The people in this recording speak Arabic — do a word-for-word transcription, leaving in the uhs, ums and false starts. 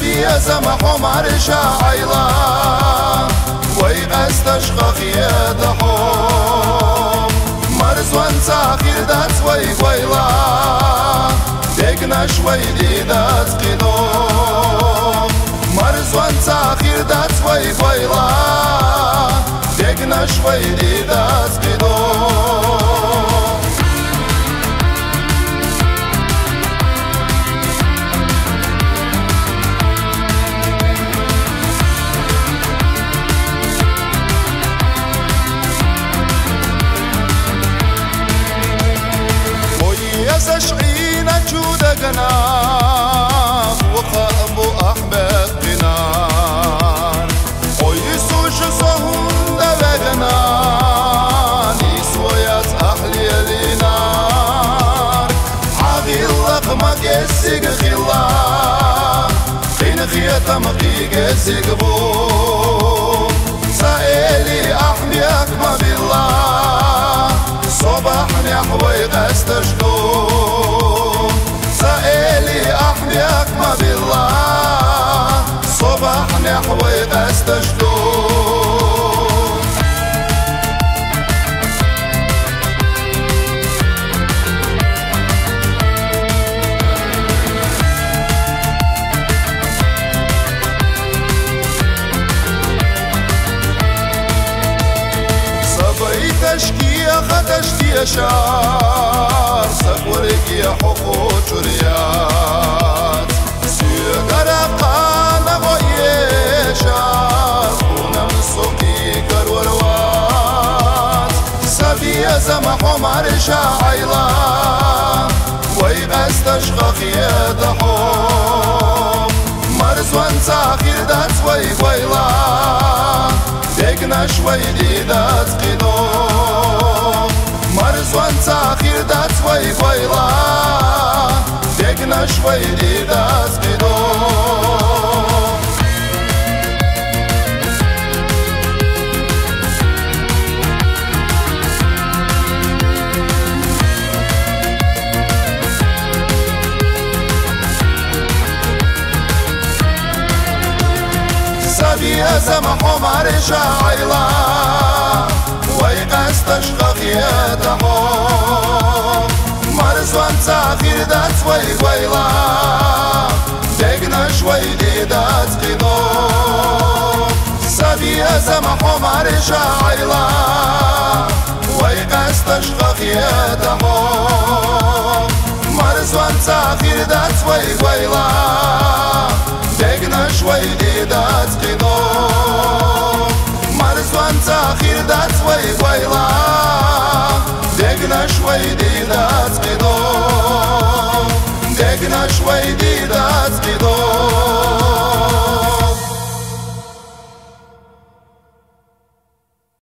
سبي سمح معرشة عيلا ويغستشخخ يدحو مرزوان ساخير دات ويغويلا دقنا شوي دي دات قدو مرزوان ساخير دات ويغويلا دقنا شوي دي دات قدو سشعينا جودة جناح وقلب أحباب بنار ويسوش صهون دبجنان يسويات أحلي لنار عغي اللقمة جسيق خلا خين خيطة مقيق جسيق بو سائلي أحبيك ما بالله صباح نحوي غستشدو سائلي أحميك ما بالله صباح نحوي غستشدو تشكي خدشتي شار سكورك يا حقوق رياض سيقرا قانا غيشار خونا مسوكي كروروات سبيا سمح معرشة عيلا ويغستشخخ يدحو مرزوان ساخير دات ويغويلا دقنا شوي دي دات قدو مرزوان ساخير دات ويغويلا دقنا شوي دي دات قدو سبيا سمح معرشة عيلا ويغستشخخ يدحو مرزوان ساخير دات ويغويلا دقنا شوي دي دات قدو سبيا سمح معرشة عيلا ويغستشخخ يدحو مرزوان ساخير دات ويغويلا دقنا شوي دي دات قدو مرزوان ساخير دات ويغويلا دقنا شوي دي دات قدو دقنا شوي دي دات قدو